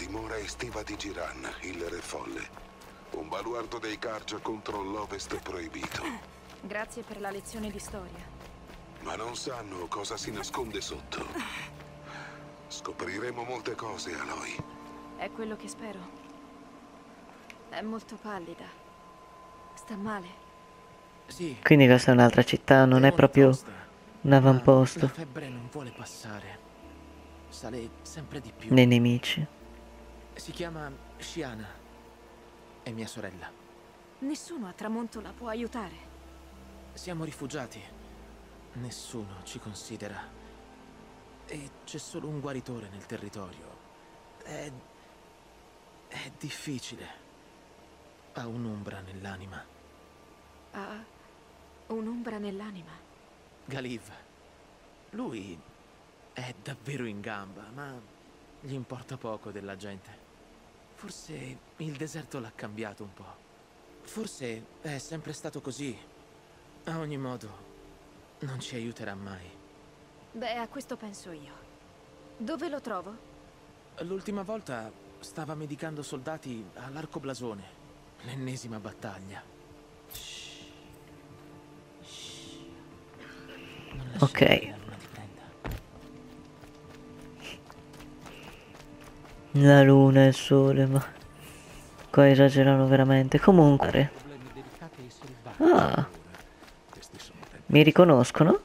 dimora estiva di Giran, il Re Folle. Un baluardo dei Carja contro l'Ovest proibito. Grazie per la lezione di storia. Ma non sanno cosa si nasconde sotto. Scopriremo molte cose, Aloy. È quello che spero. È molto pallida. Sta male. Sì. Quindi questa è un'altra città, non è proprio un avamposto. La febbre non vuole passare. Sale sempre di più. Nei nemici. Si chiama Shiana. È mia sorella. Nessuno a Tramonto la può aiutare. Siamo rifugiati. Nessuno ci considera. E c'è solo un guaritore nel territorio. È difficile. Ha un'ombra nell'anima. Ha un'ombra nell'anima. Galiv. Lui è davvero in gamba, ma gli importa poco della gente. Forse il deserto l'ha cambiato un po'. Forse è sempre stato così. A ogni modo, non ci aiuterà mai. Beh, a questo penso io. Dove lo trovo? L'ultima volta stava medicando soldati all'Arco Blasone. L'ennesima battaglia. Ok. La luna e il sole, ma qua esagerano veramente. Comunque. Ah. Mi riconoscono?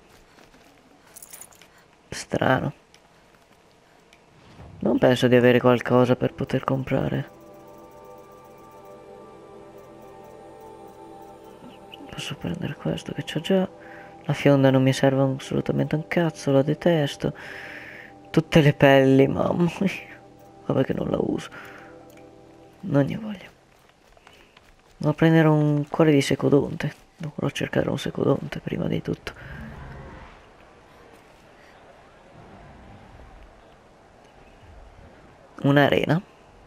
Strano. Non penso di avere qualcosa per poter comprare. Posso prendere questo che c'ho già. La fionda non mi serve assolutamente un cazzo, la detesto. Tutte le pelli, mamma mia. Vabbè che non la uso. Non ne voglio. Devo prendere un cuore di secodonte. Dovrò cercare un secodonte prima di tutto. Un'arena.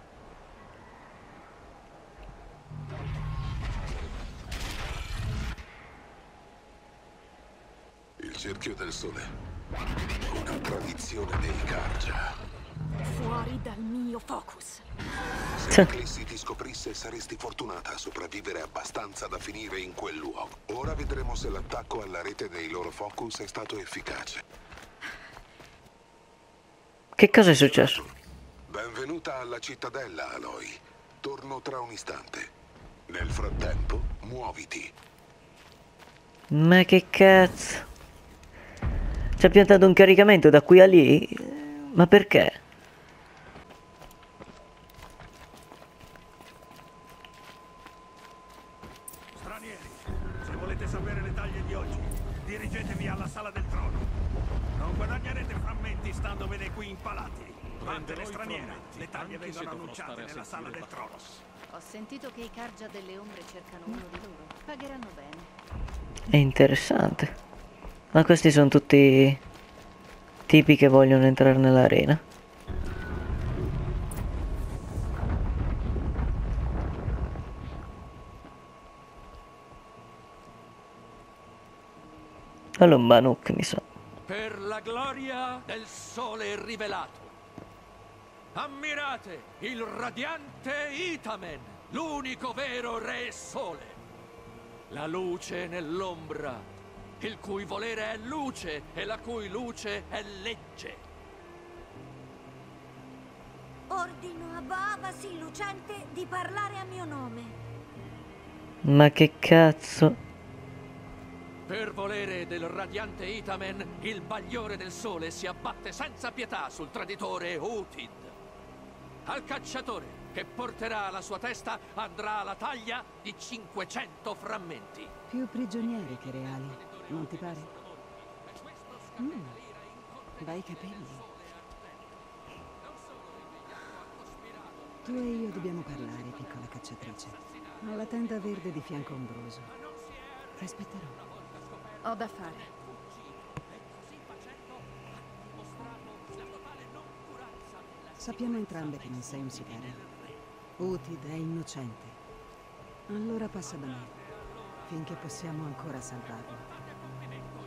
Il cerchio del sole. Una tradizione dei Carja. Fuori dal mio focus. Se l'Eclissi ti scoprisse, saresti fortunata a sopravvivere abbastanza da finire in quel luogo. Ora vedremo se l'attacco alla rete dei loro focus è stato efficace. Che cosa è successo? Benvenuta alla cittadella, Aloy. Torno tra un istante. Nel frattempo, muoviti. Ma che cazzo? Ci ha piantato un caricamento da qui a lì? Ma perché? Stranieri, se volete sapere le taglie di oggi, dirigetevi alla sala del trono. Non guadagnerete frammenti standovene qui impalati. Vattene straniera, le taglie vengono annunciate nella sala del trono. Ho sentito che i Carja delle ombre cercano uno di loro. Pagheranno bene. È interessante. Ma questi sono tutti tipi che vogliono entrare nell'arena. Allora un Banuk mi sa. Per la gloria del sole rivelato. Ammirate il radiante Itamen, l'unico vero re sole. La luce nell'ombra, il cui volere è luce e la cui luce è legge. Ordino a Baavasil lucente di parlare a mio nome. Ma che cazzo? Per volere del radiante Itamen, il bagliore del sole si abbatte senza pietà sul traditore Utid. Al cacciatore che porterà la sua testa andrà la taglia di 500 frammenti. Più prigionieri che reali, non ti pare? Bei capelli. Tu e io dobbiamo parlare, piccola cacciatrice. Ho la tenda verde di fianco ombroso. Ti aspetterò. Ho da fare. Sappiamo entrambe che non sei un sicario. Utid è innocente. Allora passa da me, finché possiamo ancora salvarlo.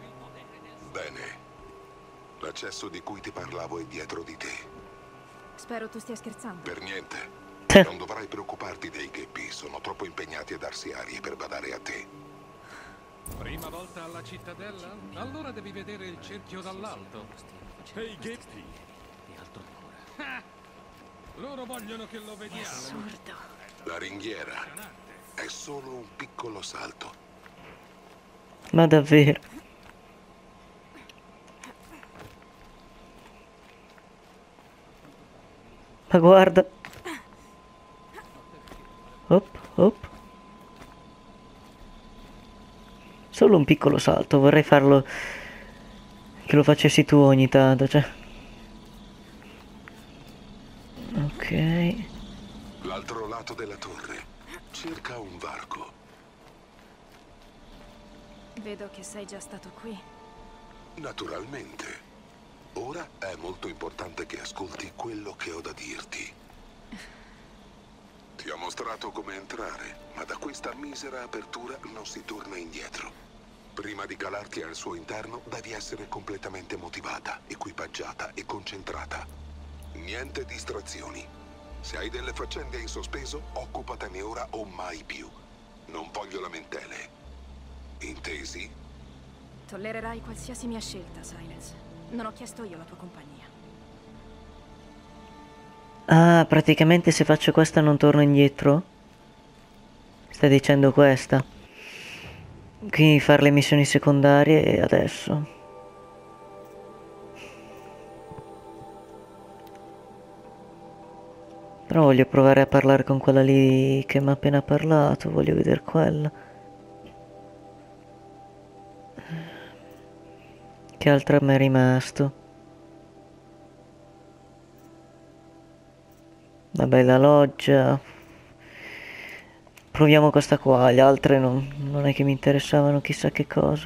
Bene. L'accesso di cui ti parlavo è dietro di te. Spero tu stia scherzando. Per niente. Non dovrai preoccuparti dei gheppi, sono troppo impegnati a darsi arie per badare a te. Prima volta alla cittadella? Allora devi vedere il cerchio dall'alto. E i gheppi? Loro vogliono che lo vediamo. Assurdo. La ringhiera è solo un piccolo salto. Ma davvero? Ma guarda. Op, op. Solo un piccolo salto, vorrei farlo che lo facessi tu ogni tanto, cioè. Ok. L'altro lato della torre, circa un varco. Vedo che sei già stato qui. Naturalmente. Ora è molto importante che ascolti quello che ho da dirti. Ti ho mostrato come entrare, ma da questa misera apertura non si torna indietro. Prima di calarti al suo interno, devi essere completamente motivata, equipaggiata e concentrata. Niente distrazioni. Se hai delle faccende in sospeso, occupatene ora o mai più. Non voglio lamentele. Intesi? Tollererai qualsiasi mia scelta, Silence. Non ho chiesto io la tua compagnia. Ah, praticamente se faccio questa non torno indietro? Stai dicendo questa? Quindi fare le missioni secondarie adesso. Però voglio provare a parlare con quella lì che mi ha appena parlato, voglio vedere quella. Che altra mi è rimasto? Vabbè, la loggia. Proviamo questa qua, le altre non è che mi interessavano chissà che cosa.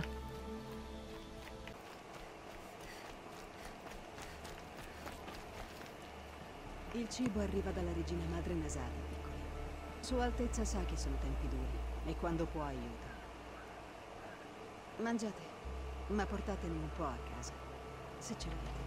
Il cibo arriva dalla regina madre Nasada, piccoli. Sua Altezza sa che sono tempi duri e quando può aiuta. Mangiate, ma portatene un po' a casa, se ce l'avete.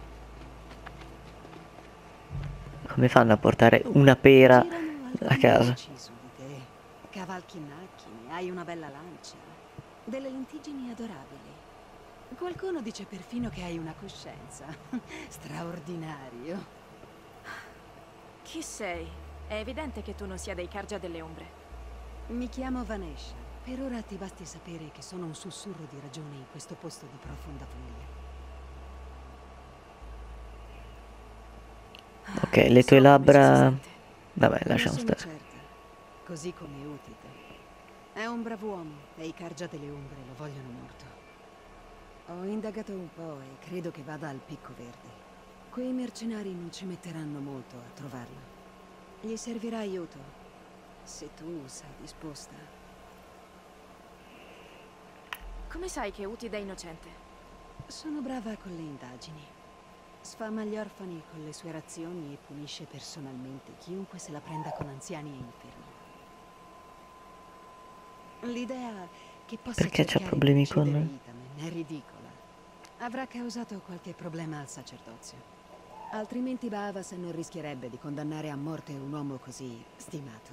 Come fanno a portare una pera a casa? Su di te. Cavalchi macchine, hai una bella lancia, delle lentiggini adorabili. Qualcuno dice perfino che hai una coscienza. Straordinario. Chi sei? È evidente che tu non sia dei Cargia delle Ombre. Mi chiamo Vanesha. Per ora ti basti sapere che sono un sussurro di ragione in questo posto di profonda follia. Ok, le tue labbra... Vabbè, lasciamo sono stare. certa, così come Utide. È un brav'uomo e i Cargia delle Ombre lo vogliono morto. Ho indagato un po' e credo che vada al Picco Verde. Quei mercenari non ci metteranno molto a trovarlo. Gli servirà aiuto, se tu sei disposta. Come sai che Utide è innocente? Sono brava con le indagini. Sfama gli orfani con le sue razioni e punisce personalmente chiunque se la prenda con anziani e infermi. L'idea che possa Perché c'ha cercare problemi di uccidere con... Itamen è ridicola. Avrà causato qualche problema al sacerdozio. Altrimenti Baavas non rischierebbe di condannare a morte un uomo così stimato.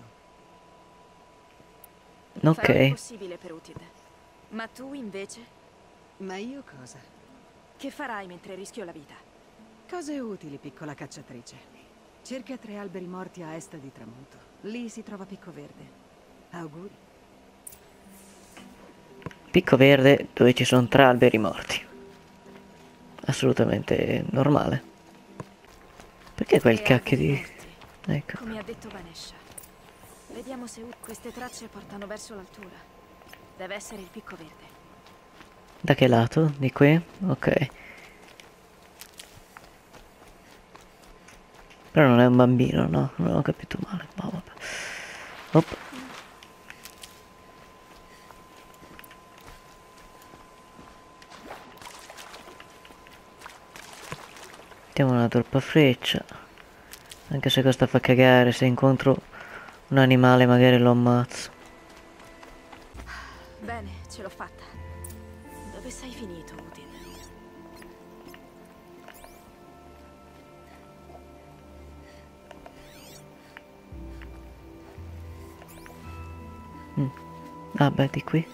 Farò il Ok. possibile per Utide. Ma tu invece? Ma io cosa? Che farai mentre rischio la vita? Cose utili, piccola cacciatrice. Cerca 3 alberi morti a est di tramonto. Lì si trova Picco Verde. Auguri. Picco Verde dove ci sono 3 alberi morti. Assolutamente normale. Perché quel Tre cacchio di... alberi morti, Ecco. come ha detto Vanesha. Vediamo se queste tracce portano verso l'altura. Deve essere il Picco Verde. Da che lato? Di qui? Ok. Però non è un bambino, no? Non ho capito male. Ma vabbè. Op. Mettiamo una torpa freccia. Anche se questa fa cagare, se incontro un animale magari lo ammazzo. Bene, ce l'ho fatta. Dove sei finito, Utide? Ah beh, di qui.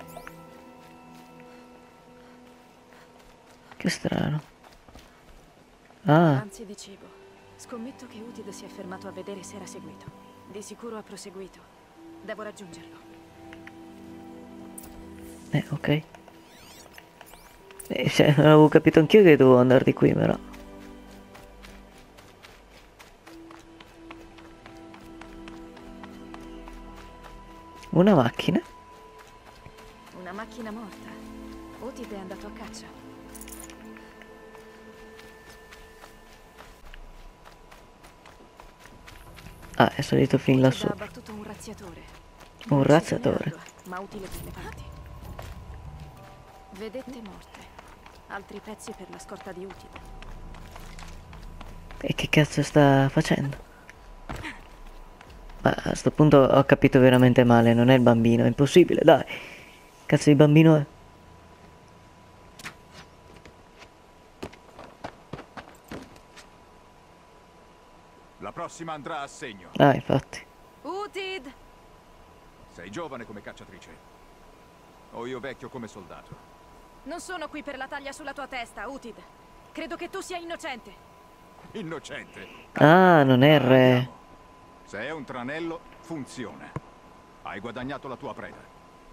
Che strano. Ah, Anzi di cibo. Scommetto che Utid si è fermato a vedere se era seguito. Di sicuro ha proseguito. Devo raggiungerlo. ok. Cioè, avevo capito anch'io che dovevo andare di qui, però. Una macchina? Una macchina morta. Utid è andato a caccia. Ah, è salito fin Utid lassù. ha abbattuto un razziatore. Un Non ci razziatore. tiene ardua, ma utile per le parti. Vedette morte. Altri pezzi per la scorta di Utid. E che cazzo sta facendo? Ma a sto punto ho capito veramente male, non è il bambino, è impossibile, dai. Cazzo di bambino è? La prossima andrà a segno. Ah, infatti. Utid! Sei giovane come cacciatrice. O io vecchio come soldato. Non sono qui per la taglia sulla tua testa, Utid. Credo che tu sia innocente. Innocente. Ah, non è il re. Se è un tranello, funziona. Hai guadagnato la tua preda.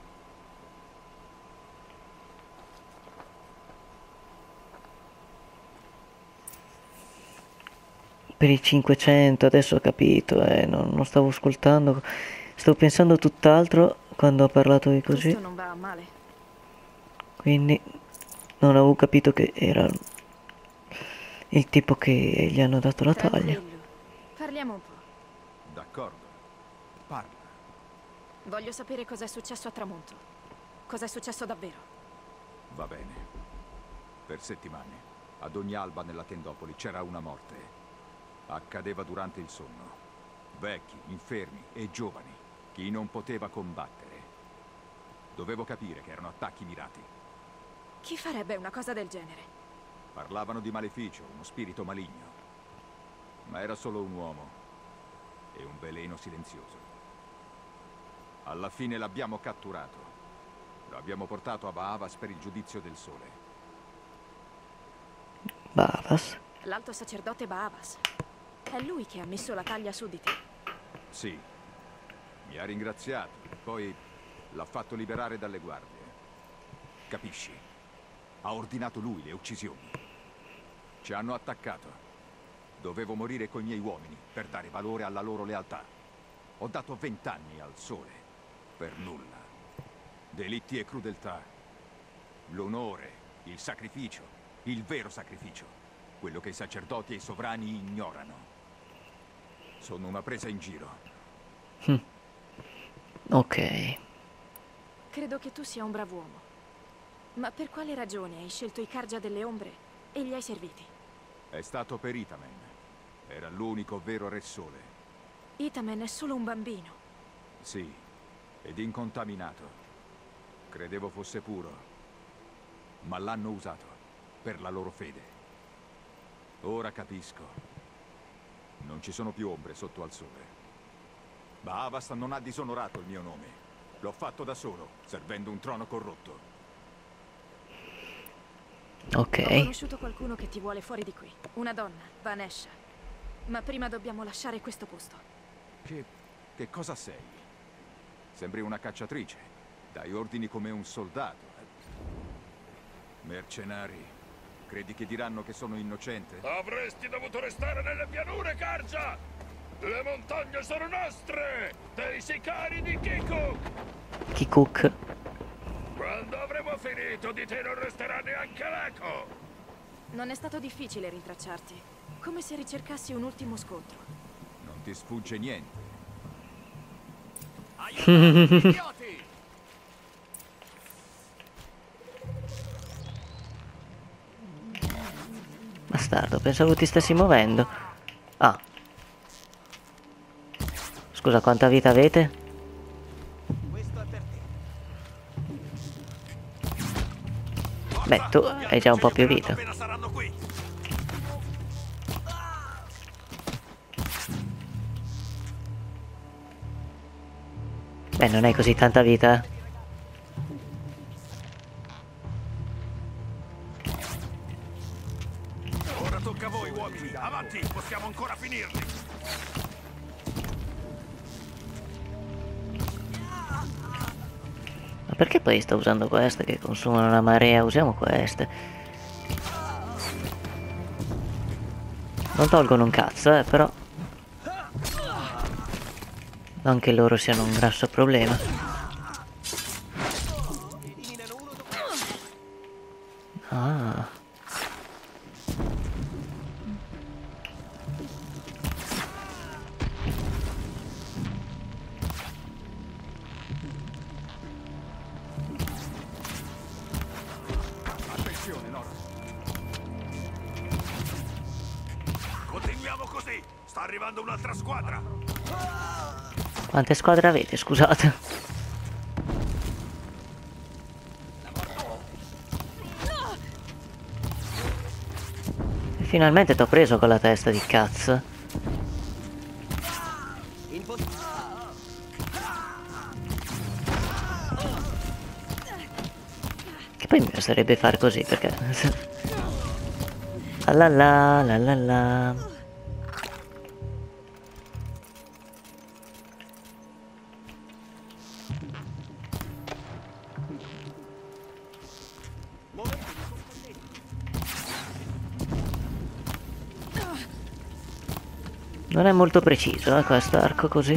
Per i 500, adesso ho capito, non stavo ascoltando. Stavo pensando tutt'altro quando ho parlato di così. Questo non va a male. Quindi non avevo capito che era il tipo che gli hanno dato la taglia. Tranquillo. Parliamo un po'. D'accordo. Parla. Voglio sapere cos'è successo a Tramonto. Cos'è successo davvero. Va bene. Per settimane, ad ogni alba nella tendopoli c'era una morte. Accadeva durante il sonno. Vecchi, infermi e giovani. Chi non poteva combattere. Dovevo capire che erano attacchi mirati. Chi farebbe una cosa del genere? Parlavano di maleficio, uno spirito maligno. Ma era solo un uomo. E un veleno silenzioso. Alla fine l'abbiamo catturato. Lo abbiamo portato a Baavas per il giudizio del sole. Baavas? L'alto sacerdote Baavas. È lui che ha messo la taglia su di te. Sì. Mi ha ringraziato. Poi l'ha fatto liberare dalle guardie. Capisci? Ha ordinato lui le uccisioni. Ci hanno attaccato. Dovevo morire coi miei uomini per dare valore alla loro lealtà. Ho dato 20 anni al sole. Per nulla. Delitti e crudeltà. L'onore, il sacrificio, il vero sacrificio. Quello che i sacerdoti e i sovrani ignorano. Sono una presa in giro. Ok. Credo che tu sia un brav'uomo. Ma per quale ragione hai scelto i Cargia delle Ombre e li hai serviti? È stato per Itamen. Era l'unico vero re sole. Itamen è solo un bambino. Sì, ed incontaminato. Credevo fosse puro. Ma l'hanno usato per la loro fede. Ora capisco. Non ci sono più ombre sotto al sole. Baavas non ha disonorato il mio nome. L'ho fatto da solo, servendo un trono corrotto. Ok. Ho conosciuto qualcuno che ti vuole fuori di qui. Una donna, Vanesha. Ma prima dobbiamo lasciare questo posto. Che cosa sei? Sembri una cacciatrice. Dai ordini come un soldato. Mercenari. Credi che diranno che sono innocente? Avresti dovuto restare nelle pianure, Cargia! Le montagne sono nostre! Dei sicari di Kikuk! Kikuk? Quando avremo finito, di te non resterà neanche l'eco! Non è stato difficile rintracciarti. Come se ricercassi un ultimo scontro. Non ti sfugge niente. Aiutate, idioti! Bastardo, pensavo ti stessi muovendo. Ah. Scusa, quanta vita avete? Beh, tu hai già un po' più vita. Beh, non hai così tanta vita. Ora tocca a voi, uomini. Avanti, possiamo ancora finirli. Ma perché poi sta usando queste che consumano una marea? Usiamo queste. Non tolgono un cazzo, però. Non che loro siano un grosso problema. Ah. Attenzione, Nora. Continuiamo così. Sta arrivando un'altra squadra. Quante squadre avete, scusate? E finalmente t'ho preso con la testa di cazzo. Che poi mi piacerebbe fare così perché... la la la la la. Non è molto preciso, questo arco così.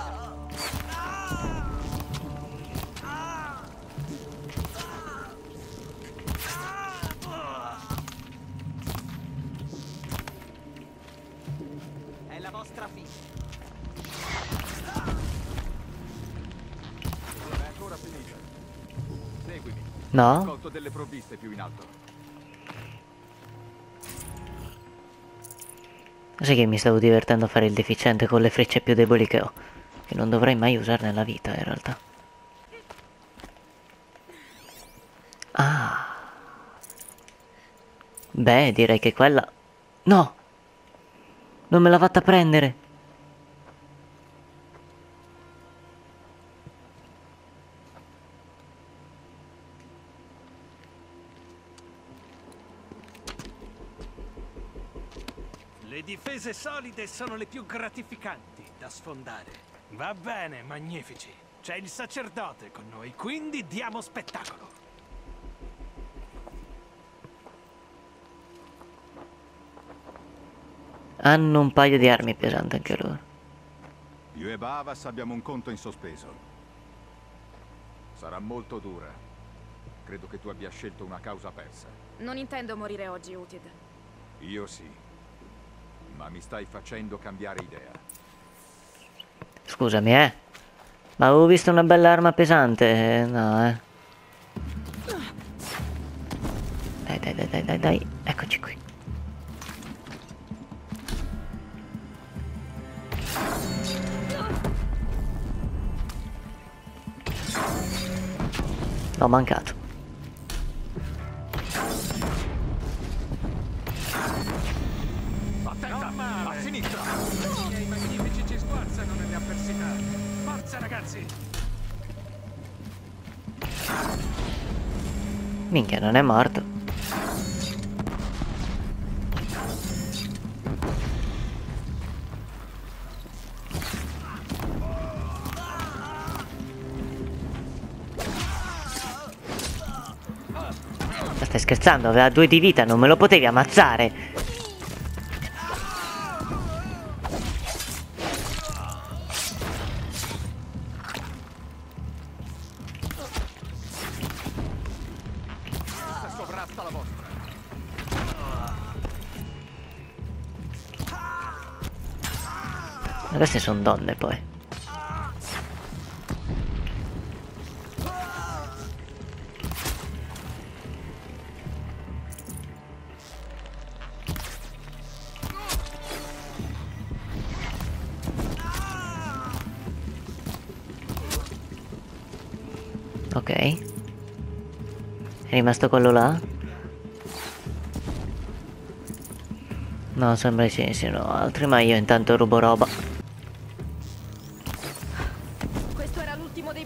È la vostra fine. Non è ancora finita. Seguimi. No? Ho raccolto delle provviste più in alto. Sai che mi stavo divertendo a fare il deficiente con le frecce più deboli che ho, che non dovrei mai usare nella vita in realtà. Ah. Beh, direi che quella... No! Non me l'ha fatta prendere! Le difese solide sono le più gratificanti da sfondare. Va bene, magnifici. C'è il sacerdote con noi, quindi diamo spettacolo. Hanno un paio di armi pesanti anche loro. Io e Bavas abbiamo un conto in sospeso. Sarà molto dura. Credo che tu abbia scelto una causa persa. Non intendo morire oggi, Utid. Io sì. Ma mi stai facendo cambiare idea. Scusami, ma avevo visto una bella arma pesante, no, Dai, eccoci qui. L'ho mancato. Attenta, a sinistra. I miei magnifici ci sguazzano nelle avversità. Forza, ragazzi. Minchia, non è morto. Ma stai scherzando? Aveva 2 di vita, non me lo potevi ammazzare. Sovrasta la vostra. Ma queste sono donne poi. Ok. È rimasto quello là? No, sembra che ce ne siano altri, ma io intanto rubo roba. Questo era l'ultimo dei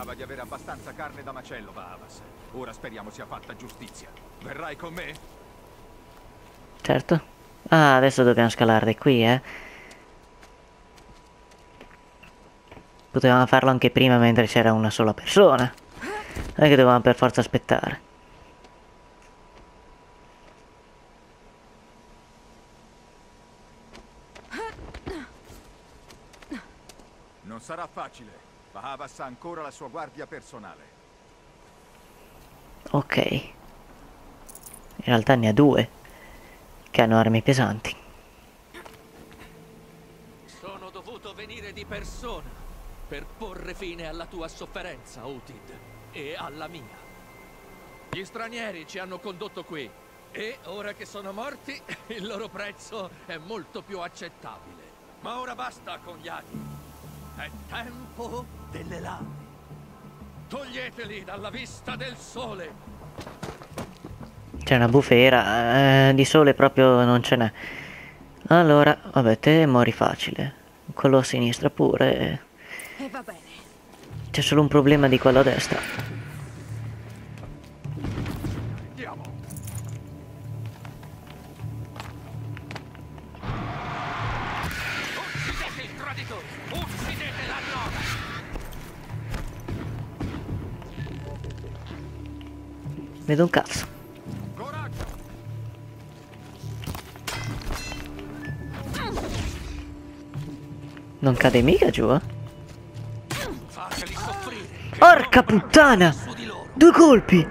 Sembrava di avere abbastanza carne da macello, Bahavas. Ora speriamo sia fatta giustizia. Verrai con me? Certo. Ah, adesso dobbiamo scalare di qui, eh. Potevamo farlo anche prima mentre c'era una sola persona. Non è che dovevamo per forza aspettare. Non sarà facile. Bahavas ha ancora la sua guardia personale. Ok. In realtà ne ha due, che hanno armi pesanti. Sono dovuto venire di persona per porre fine alla tua sofferenza, Utid, e alla mia. Gli stranieri ci hanno condotto qui e ora che sono morti il loro prezzo è molto più accettabile. Ma ora basta con gli anni. È tempo delle lame. Toglieteli dalla vista del sole. C'è una bufera, di sole proprio non ce n'è. Allora, vabbè, te mori facile. Quello a sinistra pure. E va bene. C'è solo un problema di quello a destra. Andiamo. Uccidete il traditore! Uccidete la nora! Vedo un cazzo. Coraggio! Non cade mica giù, eh? Fateli soffrire! Porca puttana! 2 colpi!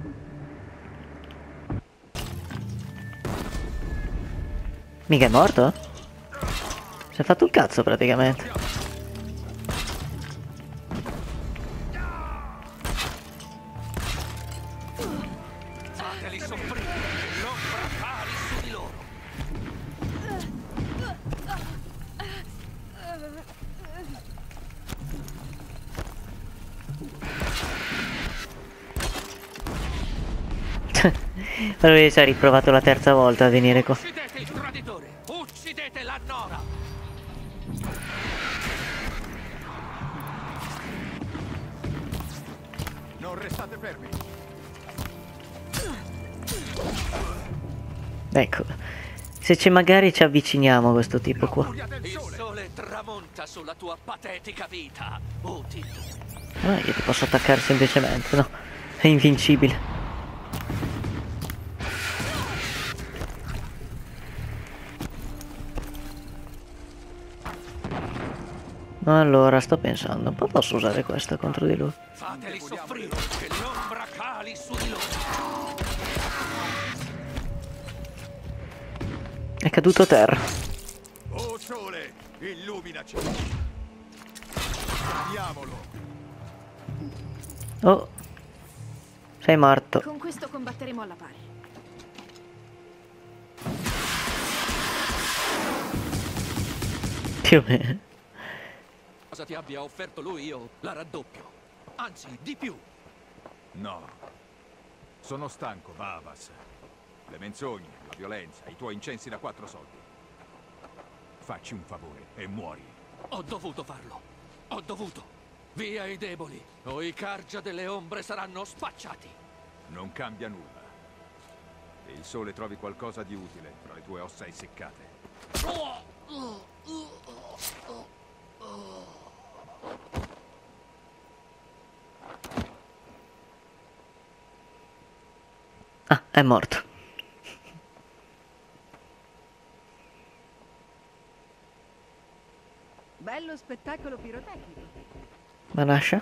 Mica è morto? Si è fatto un cazzo praticamente. Fateli soffrire! L'ombra cali su di loro! Allora ci ha riprovato la terza volta a venire qua. Uccidete il traditore! Uccidete la nora! Non restate fermi. Ecco. Se magari ci avviciniamo a questo tipo qua. Il sole tramonta sulla tua patetica vita, Utid. Ah, io ti posso attaccare semplicemente, no? È invincibile. Allora, sto pensando, un po' posso usare questa contro di lui. Fateli soffrire, che l'ombra cali su di loro. È caduto a terra. Oh sole, illuminaci. Andiamolo. Oh. Sei morto. Con questo combatteremo alla pari. Più o meno. Cosa ti abbia offerto lui, io la raddoppio. Anzi, di più. No. Sono stanco, Bahavas. Le menzogne, la violenza, i tuoi incensi da 4 soldi. Facci un favore e muori. Ho dovuto farlo. Ho dovuto. Via i deboli, o i Cargia delle ombre saranno spacciati. Non cambia nulla. E il sole trovi qualcosa di utile tra le tue ossa essiccate. Ah, è morto. Bello spettacolo pirotecnico. Ma lascia?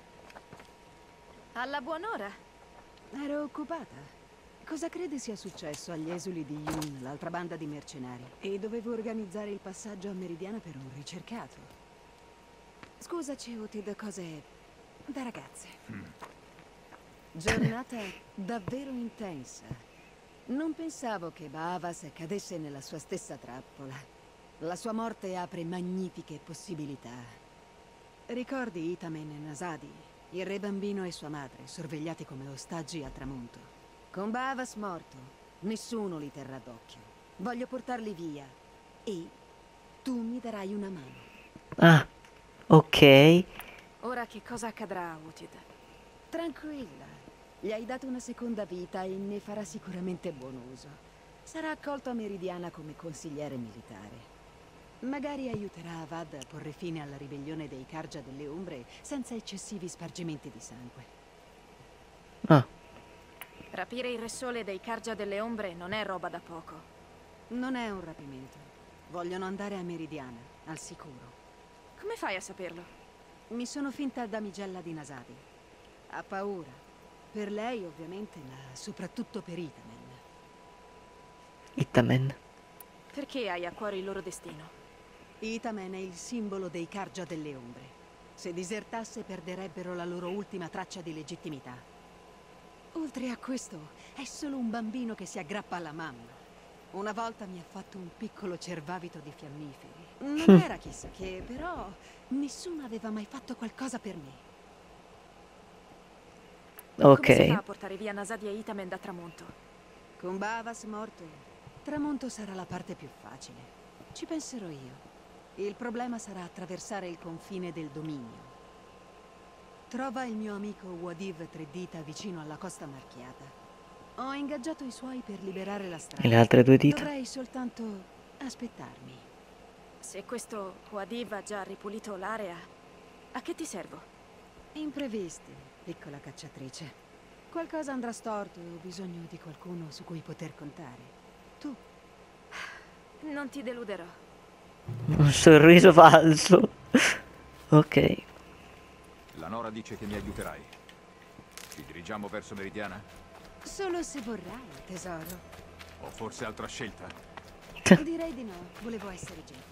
Alla buon'ora. Ero occupata. Cosa crede sia successo agli esuli di Yun, l'altra banda di mercenari? E dovevo organizzare il passaggio a Meridiana per un ricercato. Scusaci, Utid, cose da ragazze. Giornata davvero intensa. Non pensavo che Bahavas cadesse nella sua stessa trappola. La sua morte apre magnifiche possibilità. Ricordi Itamen e Nasadi, il re bambino e sua madre, sorvegliati come ostaggi al tramonto. Con Bahavas morto, nessuno li terrà d'occhio. Voglio portarli via e tu mi darai una mano. Ah, ok. Ora che cosa accadrà a Utid? Tranquilla. Gli hai dato una seconda vita e ne farà sicuramente buon uso. Sarà accolto a Meridiana come consigliere militare. Magari aiuterà Avad a porre fine alla ribellione dei Carja delle Ombre senza eccessivi spargimenti di sangue. Ah. Rapire il Re Sole dei Carja delle Ombre non è roba da poco. Non è un rapimento. Vogliono andare a Meridiana, al sicuro. Come fai a saperlo? Mi sono finta damigella di Nasadi. Ha paura. Per lei, ovviamente, ma soprattutto per Itamen. Itamen. Perché hai a cuore il loro destino? Itamen è il simbolo dei Carja delle Ombre. Se disertasse perderebbero la loro ultima traccia di legittimità. Oltre a questo, è solo un bambino che si aggrappa alla mamma. Una volta mi ha fatto un piccolo cervavito di fiammiferi. Non era chissà che, però nessuno aveva mai fatto qualcosa per me. Ok. Come si fa a portare via Nasadi e Itamen da Tramonto? Con Bavas morto, Tramonto sarà la parte più facile. Ci penserò io. Il problema sarà attraversare il confine del dominio. Trova il mio amico Wadiv Tredita vicino alla costa marchiata. Ho ingaggiato i suoi per liberare la strada. E le altre 2 dita? Dovrei soltanto aspettarmi. Se questo Wadiv ha già ripulito l'area, a che ti servo? Imprevisti, piccola cacciatrice. Qualcosa andrà storto e ho bisogno di qualcuno su cui poter contare. Tu? Non ti deluderò. Un sorriso falso. Ok. La Nora dice che mi aiuterai. Ci dirigiamo verso Meridiana? Solo se vorrai, tesoro. O forse altra scelta? Direi di no, volevo essere gentile.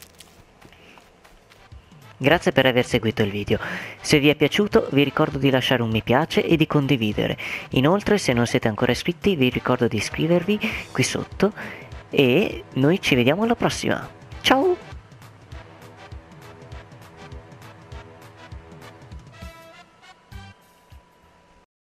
Grazie per aver seguito il video. Se vi è piaciuto vi ricordo di lasciare un mi piace e di condividere. Inoltre, se non siete ancora iscritti, vi ricordo di iscrivervi qui sotto e noi ci vediamo alla prossima. Ciao!